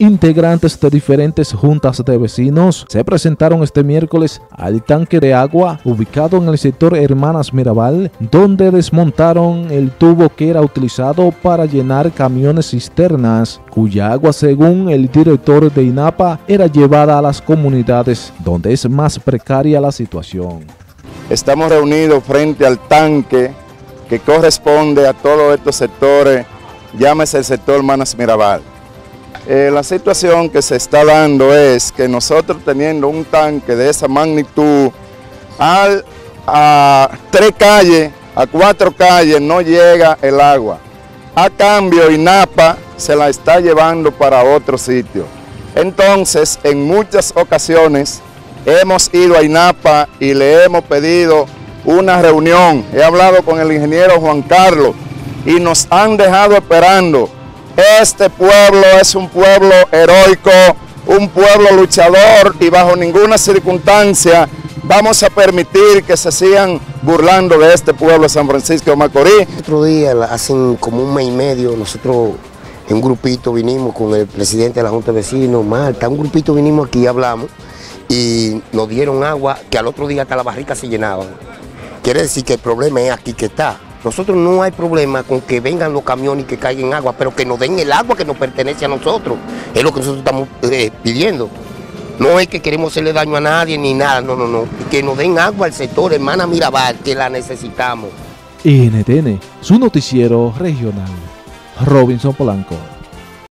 Integrantes de diferentes juntas de vecinos se presentaron este miércoles al tanque de agua ubicado en el sector Hermanas Mirabal, donde desmontaron el tubo que era utilizado para llenar camiones cisternas, cuya agua, según el director de INAPA, era llevada a las comunidades donde es más precaria la situación. Estamos reunidos frente al tanque que corresponde a todos estos sectores, llámese el sector Hermanas Mirabal. La situación que se está dando es que nosotros, teniendo un tanque de esa magnitud, a 3 calles, a 4 calles no llega el agua. A cambio, INAPA se la está llevando para otro sitio. Entonces, en muchas ocasiones hemos ido a INAPA y le hemos pedido una reunión. He hablado con el ingeniero Juan Carlos y nos han dejado esperando. Este pueblo es un pueblo heroico, un pueblo luchador, y bajo ninguna circunstancia vamos a permitir que se sigan burlando de este pueblo de San Francisco de Macorís. Otro día, hace como un mes y medio, nosotros en un grupito vinimos con el presidente de la Junta de Vecinos, Marta, un grupito vinimos aquí, hablamos y nos dieron agua que al otro día hasta las barricas se llenaban. Quiere decir que el problema es aquí que está. Nosotros no hay problema con que vengan los camiones y que caigan agua, pero que nos den el agua que nos pertenece a nosotros. Es lo que nosotros estamos pidiendo. No es que queremos hacerle daño a nadie ni nada, no. Que nos den agua al sector Hermanas Mirabal, que la necesitamos. NTN, su noticiero regional. Robinson Polanco.